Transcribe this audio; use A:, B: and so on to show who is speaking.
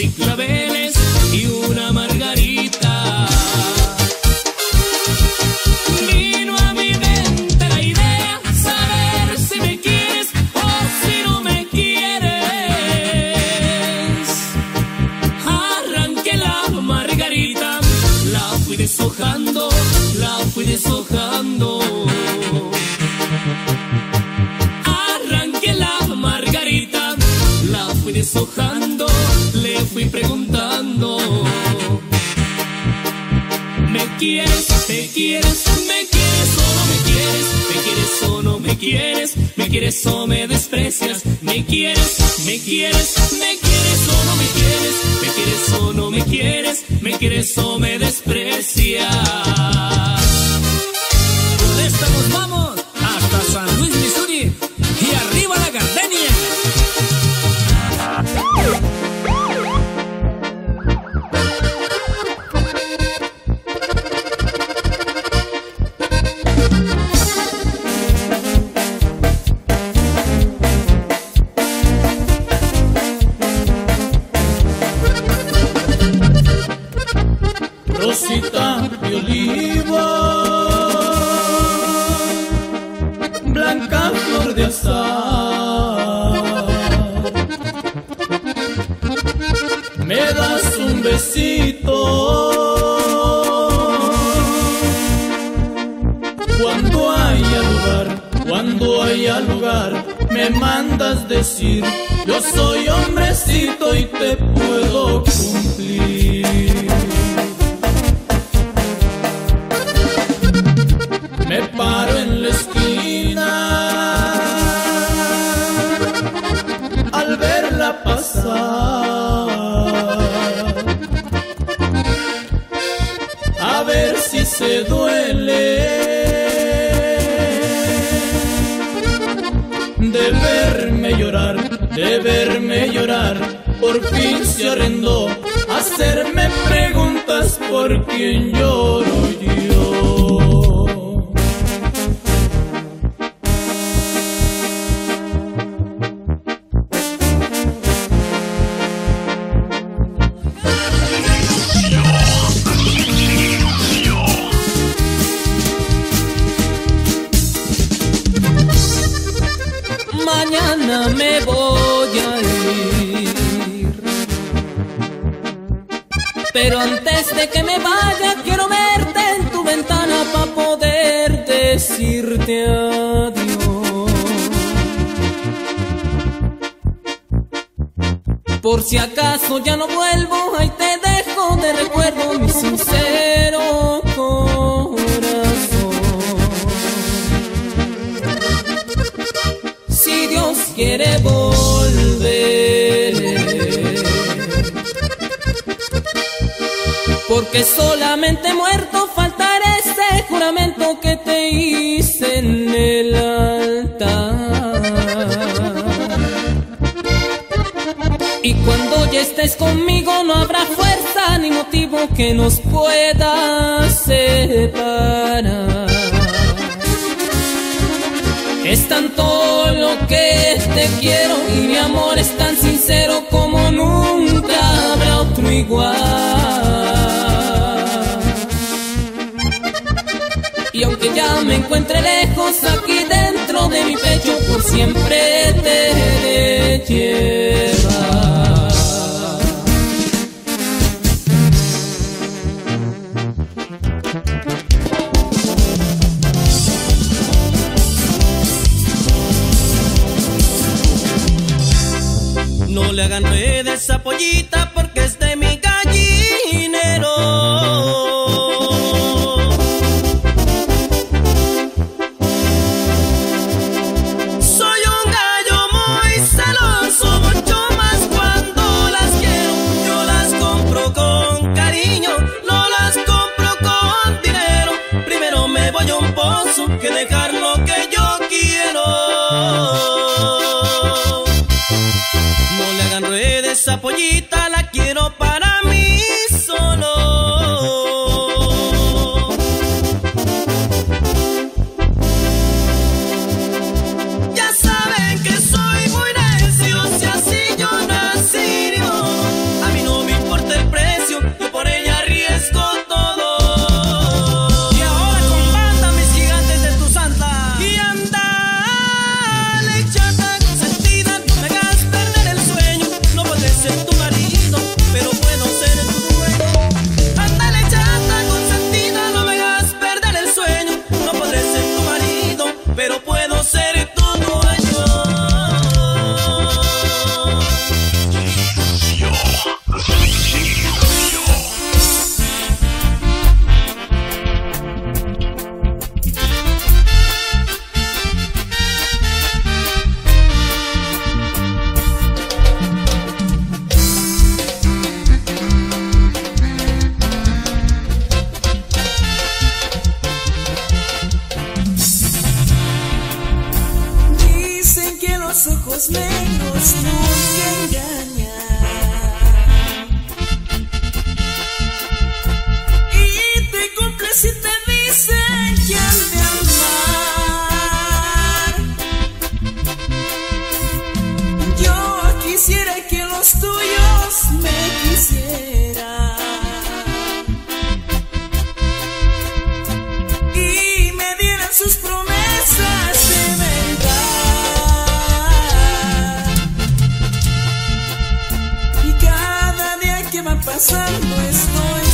A: y claveles y una margarita. Vino a mi mente la idea, saber si me quieres o si no me quieres. Arranqué la margarita, la fui deshojando, la fui deshojando. Arranqué la margarita, la fui deshojando, le fui preguntando. ¿Me quieres? ¿Te quieres? ¿Me quieres o no me quieres? ¿Me quieres o no me quieres? ¿Me quieres o me desprecias? ¿Me quieres? ¿Me quieres? ¿Me quieres o no me quieres? ¿Me quieres o no me quieres? ¿Me quieres o me desprecias? Por esta nos vamos hasta San Luis, Missouri, y arriba la Gardenia.
B: Rosita de oliva, blanca flor de azahar, me das un besito cuando haya lugar, me mandas decir, yo soy hombrecito y te puedo cumplir. Me paro en la esquina al verla pasar, a ver si se duele de verme llorar. Por fin se arrendó a hacerme preguntas por quién lloro yo.
A: Mañana me voy a ir, pero antes de que me vaya quiero verte en tu ventana para poder decirte adiós. Por si acaso ya no vuelvo, ahí te dejo de recuerdo mi sincero corazón. Si Dios quiere volver, porque solamente muerto faltará ese juramento que te hice en el altar. Y cuando ya estés conmigo no habrá fuerza ni motivo que nos pueda separar. Es tanto lo que te quiero y mi amor es tan sincero como nunca habrá otro igual. Y aunque ya me encuentre lejos, aquí dentro de mi pecho por siempre te he de llevar.
C: No le hagan rueda esa pollita porque es de mi gallinero. Soy un gallo muy celoso, mucho más cuando las quiero. Yo las compro con cariño, no las compro con dinero. Primero me voy a un pozo que dejar lo que yo quiero. Esa pollita la quiero para mí solo. Ya saben que soy muy necio, si así yo nací, no. A mí no
D: va pasando estoy